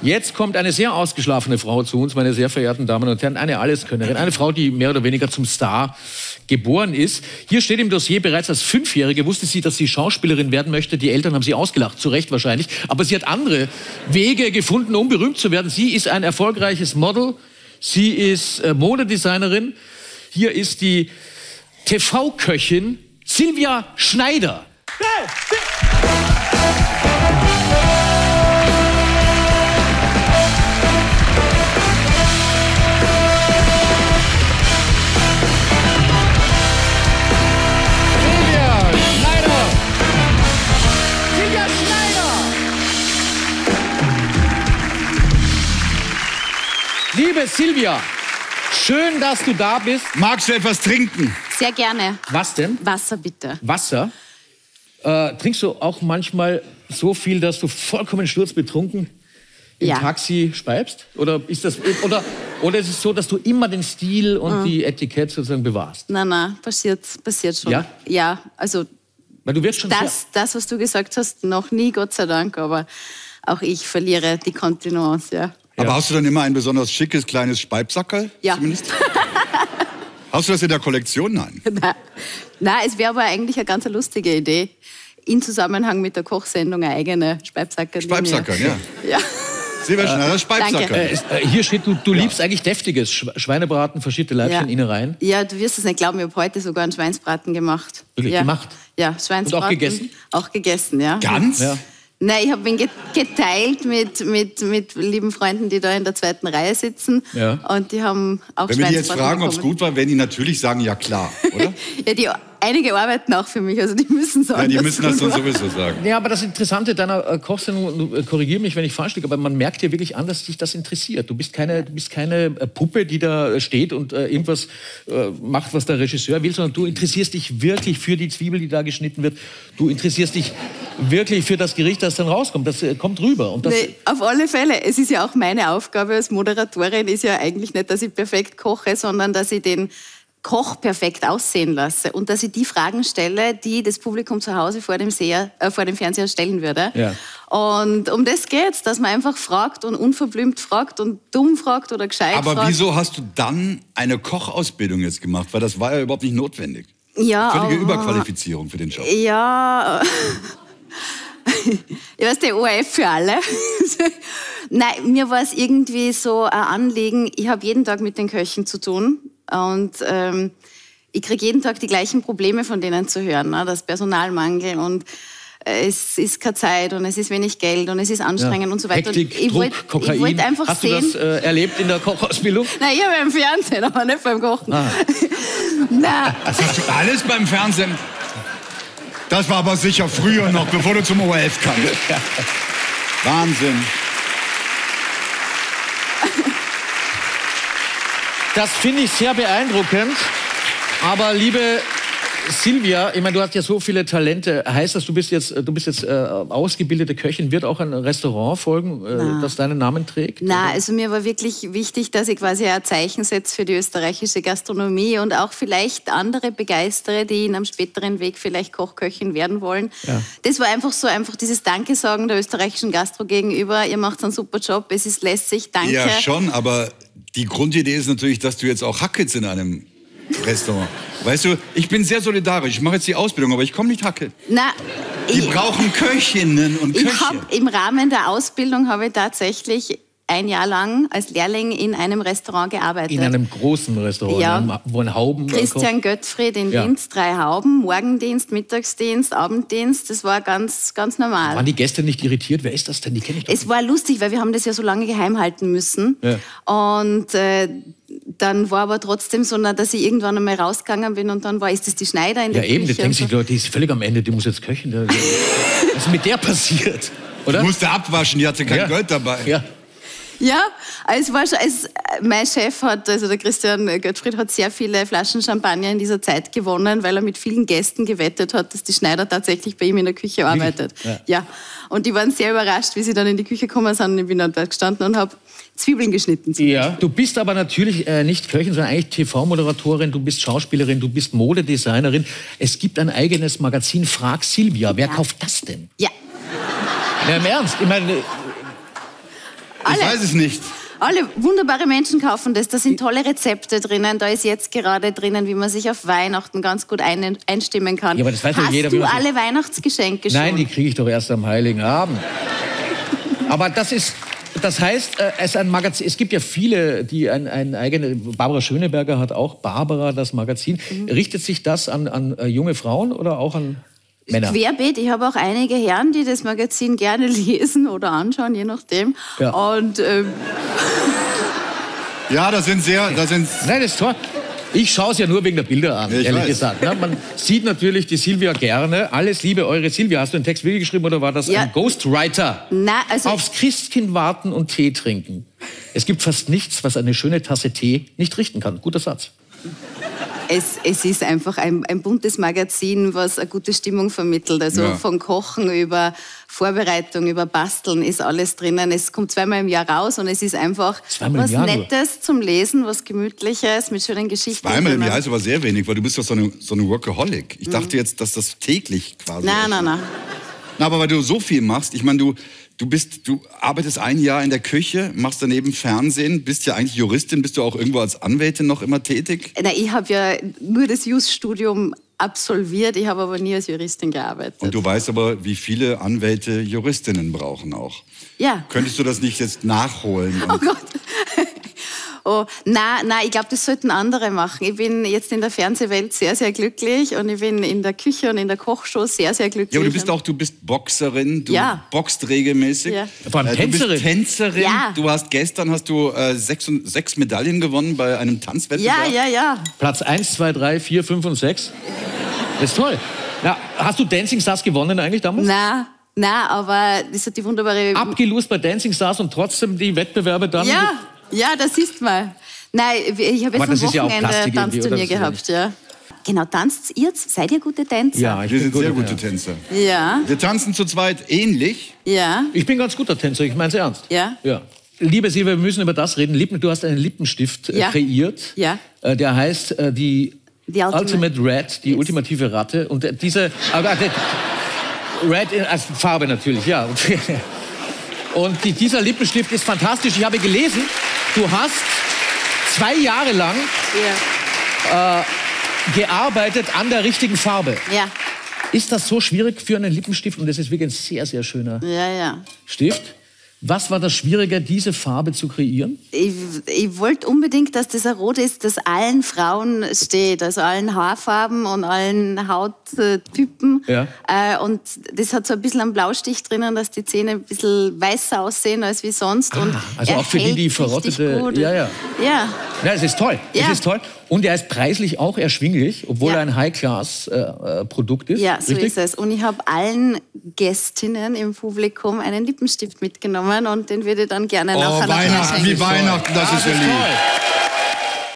Jetzt kommt eine sehr ausgeschlafene Frau zu uns, meine sehr verehrten Damen und Herren. Eine Alleskönnerin, eine Frau, die mehr oder weniger zum Star geboren ist. Hier steht im Dossier, bereits als 5-Jährige wusste sie, dass sie Schauspielerin werden möchte. Die Eltern haben sie ausgelacht, zu Recht wahrscheinlich. Aber sie hat andere Wege gefunden, um berühmt zu werden. Sie ist ein erfolgreiches Model. Sie ist Modedesignerin. Hier ist die TV-Köchin Silvia Schneider. Liebe Silvia, schön, dass du da bist. Magst du etwas trinken? Sehr gerne. Was denn? Wasser, bitte. Wasser? Trinkst du auch manchmal so viel, dass du vollkommen sturzbetrunken im Taxi speibst? Oder ist es so, dass du immer den Stil und die Etikette sozusagen bewahrst? Nein, passiert schon. Ja? Ja, also weil du wirst schon das, was du gesagt hast, noch nie, Gott sei Dank, aber auch ich verliere die Kontinuance, ja. Aber hast du dann immer ein besonders schickes, kleines Speibsackerl? Ja. Zumindest? Hast du das in der Kollektion? Nein. Nein, es wäre aber eigentlich eine ganz lustige Idee. In Zusammenhang mit der Kochsendung eine eigene Speibsackerl. Speibsackerl, ja. Ja. Silvia Schneider, Speibsackerl. Hier steht, du liebst eigentlich deftiges Schweinebraten, verschiedene Leibchen, Innereien. Ja, du wirst es nicht glauben, ich habe heute sogar einen Schweinsbraten gemacht. Wirklich gemacht? Ja, Schweinsbraten. Und auch gegessen? Auch gegessen, ja. Ganz? Ja. Nein, ich habe ihn geteilt mit lieben Freunden, die da in der zweiten Reihe sitzen. Ja. Und die haben auch Wenn wir die jetzt fragen, ob es gut war, werden die natürlich sagen, ja klar, oder? Ja, einige arbeiten auch für mich, also die müssen sagen, ja, die müssen das dann sowieso sagen. Ja, aber das Interessante deiner Kochsendung, korrigiere mich, wenn ich falsch liege, aber man merkt dir wirklich an, dass dich das interessiert. Du bist keine Puppe, die da steht und irgendwas macht, was der Regisseur will, sondern du interessierst dich wirklich für die Zwiebel, die da geschnitten wird. Du interessierst dich wirklich für das Gericht, das dann rauskommt. Das kommt rüber. Und das auf alle Fälle. Es ist ja auch meine Aufgabe als Moderatorin, ist ja eigentlich nicht, dass ich perfekt koche, sondern dass ich den Koch perfekt aussehen lasse und dass ich die Fragen stelle, die das Publikum zu Hause vor dem Fernseher stellen würde. Ja. Und um das geht's, dass man einfach fragt und unverblümt fragt und dumm fragt oder gescheit fragt. Aber wieso hast du dann eine Kochausbildung jetzt gemacht? Weil das war ja überhaupt nicht notwendig. Ja, völlige Überqualifizierung für den Job. Ja. Ich weiß, der ORF für alle. Nein, mir war es irgendwie so ein Anliegen, ich habe jeden Tag mit den Köchen zu tun und ich kriege jeden Tag die gleichen Probleme von denen zu hören, ne? Das Personalmangel und es ist keine Zeit und es ist wenig Geld und es ist anstrengend und so weiter. Hektik, Druck, Kokain. Ich wollte einfach Hast sehen, du das erlebt in der Kochausbildung? Nein, ich habe im Fernsehen, aber nicht beim Kochen. Nein. Das hast du alles beim Fernsehen? Das war aber sicher früher noch, bevor du zum ORF kamst. Wahnsinn. Das finde ich sehr beeindruckend. Aber liebe Silvia, ich meine, du hast ja so viele Talente. Heißt das, du bist jetzt ausgebildete Köchin? Wird auch ein Restaurant folgen, das deinen Namen trägt? Nein, also mir war wirklich wichtig, dass ich quasi ein Zeichen setze für die österreichische Gastronomie und auch vielleicht andere begeistere, die in einem späteren Weg vielleicht Kochköchin werden wollen. Ja. Das war einfach dieses Danke sagen der österreichischen Gastro gegenüber. Ihr macht einen super Job, es ist lässig, danke. Ja, schon, aber die Grundidee ist natürlich, dass du jetzt auch hackelt in einem Restaurant. Weißt du, ich bin sehr solidarisch. Ich mache jetzt die Ausbildung, aber ich komme nicht hackeln. Die brauchen Köchinnen und Köche. Im Rahmen der Ausbildung habe ich tatsächlich ein Jahr lang als Lehrling in einem Restaurant gearbeitet. In einem großen Restaurant, ja. Wo ein Hauben... Christian Göttfried in Linz, 3 Hauben, Morgendienst, Mittagsdienst, Abenddienst, das war ganz, ganz normal. Waren die Gäste nicht irritiert? Wer ist das denn? Die kenne ich doch nicht. Es war lustig, weil wir haben das ja so lange geheim halten müssen. Ja. Und dann war aber trotzdem so, dass ich irgendwann einmal rausgegangen bin und dann ist das die Schneider in der Küche. Ja eben, da denken sich die Leute, die ist völlig am Ende, die muss jetzt köchen. Was ist mit der passiert? Oder? Die musste abwaschen, die hatte kein Geld dabei. Ja. Ja, es war schon, mein Chef der Christian Göttfried hat sehr viele Flaschen Champagner in dieser Zeit gewonnen, weil er mit vielen Gästen gewettet hat, dass die Schneider tatsächlich bei ihm in der Küche arbeitet. Ja. Und die waren sehr überrascht, wie sie dann in die Küche gekommen sind. Ich bin dann dort gestanden und habe Zwiebeln geschnitten. Ja, du bist aber natürlich nicht Köchin, sondern eigentlich TV-Moderatorin, du bist Schauspielerin, du bist Modedesignerin. Es gibt ein eigenes Magazin, Frag Silvia. Wer kauft das denn? Ja. Na, im Ernst? Ich meine... Ich weiß es nicht. Alle wunderbare Menschen kaufen das. Da sind tolle Rezepte drinnen. Da ist jetzt gerade drinnen, wie man sich auf Weihnachten ganz gut einstimmen kann. Ja, aber das weiß doch jeder, Hast du alle Weihnachtsgeschenke schon? Nein, die kriege ich doch erst am Heiligen Abend. Aber das heißt, es gibt ja viele, die ein eigenes... Barbara Schöneberger hat auch Barbara, das Magazin. Richtet sich das an junge Frauen oder auch an Männer? Querbeet. Ich habe auch einige Herren, die das Magazin gerne lesen oder anschauen, je nachdem. Ja. Und... Ja, da sind... Nein, das ist toll. Ich schaue es ja nur wegen der Bilder an, ehrlich gesagt. Ne? Man sieht natürlich die Silvia gerne. Alles Liebe, eure Silvia. Hast du den Text wirklich geschrieben oder war das ein Ghostwriter? Na, also Aufs Christkind warten und Tee trinken. Es gibt fast nichts, was eine schöne Tasse Tee nicht richten kann. Guter Satz. Es ist einfach ein buntes Magazin, was eine gute Stimmung vermittelt. Also von Kochen über Vorbereitung, über Basteln ist alles drinnen. Es kommt zweimal im Jahr raus und es ist einfach was Nettes zum Lesen, was Gemütliches, mit schönen Geschichten. Zweimal im Jahr ist aber sehr wenig, weil du bist doch so eine Workaholic. Ich dachte jetzt, dass das täglich quasi ist. Nein. Na, aber weil du so viel machst, ich meine, du arbeitest ein Jahr in der Küche, machst daneben Fernsehen, bist ja eigentlich Juristin, bist du auch irgendwo als Anwältin noch immer tätig? Na, ich habe ja nur das Just-Studium absolviert, ich habe aber nie als Juristin gearbeitet. Und du weißt aber, wie viele Anwälte Juristinnen brauchen auch. Ja. Könntest du das nicht jetzt nachholen? Oh Gott. Oh, nein, ich glaube, das sollten andere machen. Ich bin jetzt in der Fernsehwelt sehr, sehr glücklich und ich bin in der Küche und in der Kochshow sehr, sehr glücklich. Ja, aber du bist Boxerin, du boxt regelmäßig. Ja. Tänzerin. Du bist Tänzerin. Ja. Gestern hast du 6 Medaillen gewonnen bei einem Tanzwettbewerb. Ja. Platz 1, 2, 3, 4, 5 und 6. Das ist toll. Ja, hast du Dancing Stars gewonnen eigentlich damals? Nein, aber das hat die wunderbare... Abgelost bei Dancing Stars und trotzdem die Wettbewerbe dann... Ja, das ist mal. Nein, ich habe jetzt am Wochenende ein Tanzturnier gehabt. Ja. Genau, tanzt ihr? Seid ihr gute Tänzer? Ja, wir sind sehr gute Tänzer. Ja. Wir tanzen zu zweit ähnlich. Ja. Ich bin ganz guter Tänzer, ich meine es ernst. Ja. Liebe Silvia, wir müssen über das reden. Du hast einen Lippenstift kreiert. Ja. Der heißt die Ultimate Red, die ultimative Ratte. Und diese... Red als Farbe natürlich, ja. Und dieser Lippenstift ist fantastisch. Ich habe gelesen, du hast 2 Jahre lang gearbeitet an der richtigen Farbe. Ja. Ist das so schwierig für einen Lippenstift? Und das ist wirklich ein sehr, sehr schöner Stift. Was war das Schwierige, diese Farbe zu kreieren? Ich wollte unbedingt, dass das ein Rot ist, das allen Frauen steht. Also allen Haarfarben und allen Hauttypen. Ja. Und das hat so ein bisschen einen Blaustich drinnen, dass die Zähne ein bisschen weißer aussehen als wie sonst. Und also auch für die verrottete... Gut. Ja, es ist toll. Es ist toll. Und er ist preislich auch erschwinglich, obwohl er ein High-Class-Produkt ist. Ja, so ist es. Und ich habe allen Gästinnen im Publikum einen Lippenstift mitgenommen und den würde ich dann gerne nachher Weihnachten, wie Weihnachten, das ist ja lieb.